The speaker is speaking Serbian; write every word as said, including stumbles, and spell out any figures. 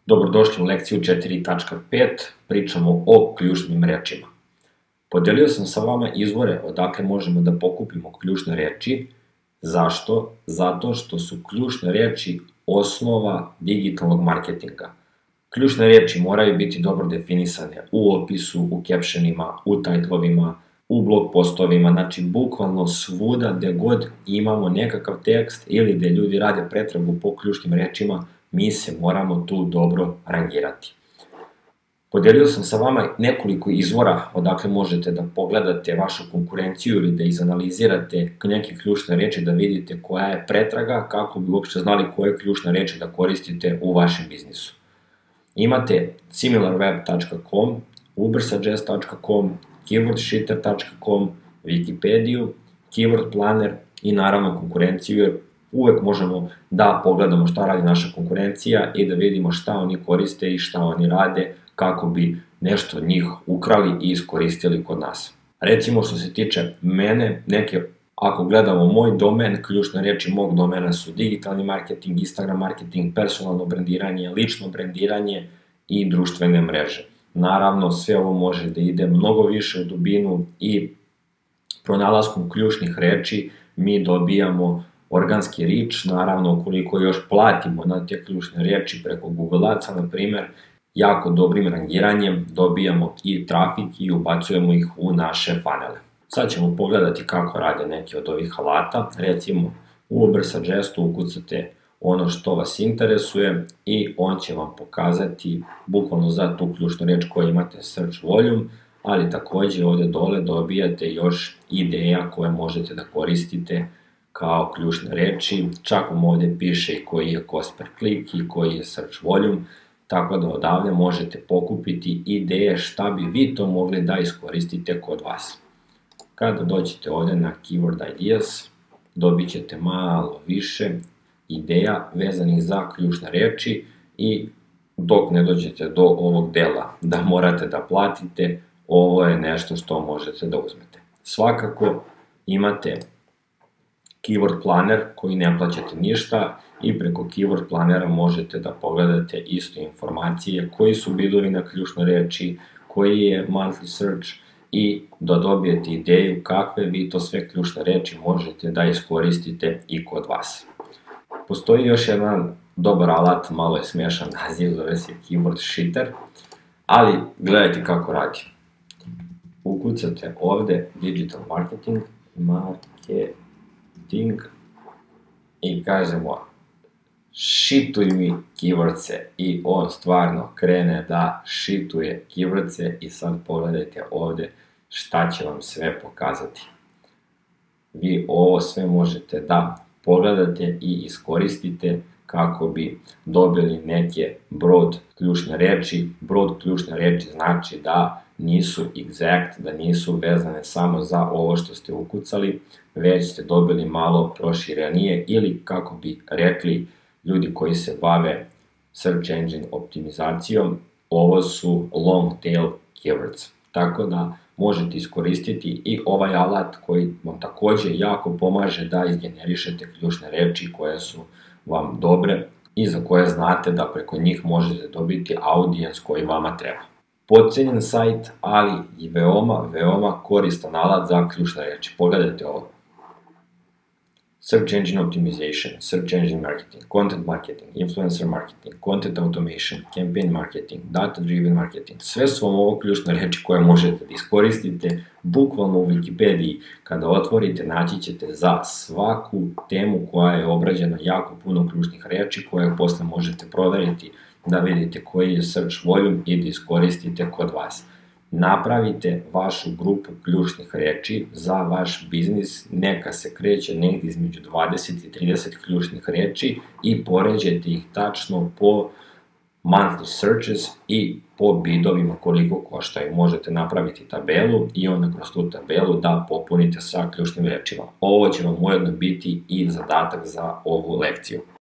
Dobrodošli u lekciju četiri tačka pet, pričamo o ključnim rečima. Podelio sam sa vama izvore odakle možemo da pokupimo ključne reči. Zašto? Zato što su ključne reči osnova digitalnog marketinga. Ključne reči moraju biti dobro definisane u opisu, u captionima, u titlovima, u blog postovima, znači bukvalno svuda gde god imamo nekakav tekst ili gde ljudi rade pretragu po ključnim rečima, mi se moramo tu dobro rangirati. Podelio sam sa vama nekoliko izvora odakle možete da pogledate vašu konkurenciju ili da izanalizirate neke ključne reči, da vidite koja je pretraga, kako bi uopšte znali koje ključne reči da koristite u vašem biznisu. Imate similarweb tačka com, ubersuggest tačka com, keywordshitter tačka com, Wikipediju, Keyword Planner i naravno konkurenciju, jer uvek možemo da pogledamo šta radi naša konkurencija i da vidimo šta oni koriste i šta oni rade kako bi nešto od njih ukrali i iskoristili kod nas. Recimo što se tiče mene, neke, ako gledamo moj domen, ključne reči mog domena su digitalni marketing, Instagram marketing, personalno brendiranje, lično brendiranje i društvene mreže. Naravno, sve ovo može da ide mnogo više u dubinu i pronalaskom ključnih reči mi dobijamo organski reach, naravno ukoliko još platimo na te ključne reči preko Google Adsa, na primer, jako dobrim rangiranjem dobijamo i trafik i ubacujemo ih u naše funnele. Sad ćemo pogledati kako rade neki od ovih alata. Recimo u Ubersuggestu ukucate ono što vas interesuje i on će vam pokazati bukvalno za tu ključnu reč koju imate search volume, ali takođe ovde dole dobijate još ideja koje možete da koristite kao ključne reči, čak vam ovde piše i koji je cost per click i koji je search volume, tako da odavde možete pokupiti ideje šta bi vi to mogli da iskoristite kod vas. Kada dođete ovde na Keyword Ideas, dobit ćete malo više ideja vezanih za ključne reči i dok ne dođete do ovog dela da morate da platite, ovo je nešto što možete da uzmete. Svakako imate Keyword Planner koji ne plaćate ništa i preko Keyword Plannera možete da pogledate isto informacije koji su bidovi na ključne reči, koji je monthly search i da dobijete ideju kakve vi to sve ključne reči možete da iskoristite i kod vas. Postoji još jedan dobar alat, malo je smešan naziv, zove se Keywordshitter, ali gledajte kako radi. Ukucate ovde digital marketing, marketing i kažemo šituj mi keywordse i on stvarno krene da šituje keywordse i sad pogledajte ovde šta će vam sve pokazati. Vi ovo sve možete da pogledate i iskoristite kako bi dobili neke broad ključne reči. Broad ključne reči znači da nisu exact, da nisu vezane samo za ovo što ste ukucali, već ste dobili malo proširenije ili kako bi rekli ljudi koji se bave search engine optimizacijom, ovo su long tail keywords. Tako da možete iskoristiti i ovaj alat koji vam takođe jako pomaže da izgenerišete ključne reči koje su vam dobre i za koje znate da preko njih možete dobiti audience koji vama treba. Podcenjen sajt, ali i veoma, veoma koristan alat za ključne reči. Pogledajte ovo. Search engine optimization, search engine marketing, content marketing, influencer marketing, content automation, campaign marketing, data-driven marketing. Sve su vam ovo ključne reči koje možete da iskoristite bukvalno u Wikipediji. Kada otvorite, naći ćete za svaku temu koja je obrađena jako puno ključnih reči koje posle možete proveriti da vidite koji je search volume i da iskoristite kod vas. Napravite vašu grupu ključnih reči za vaš biznis, neka se kreće negdje između dvadeset i trideset ključnih reči i poređajte ih tačno po monthly searches i po bidovima koliko koštaju. Možete napraviti tabelu i onda kroz tu tabelu da popunite sa ključnim rečima. Ovo će vam ujedno biti i zadatak za ovu lekciju.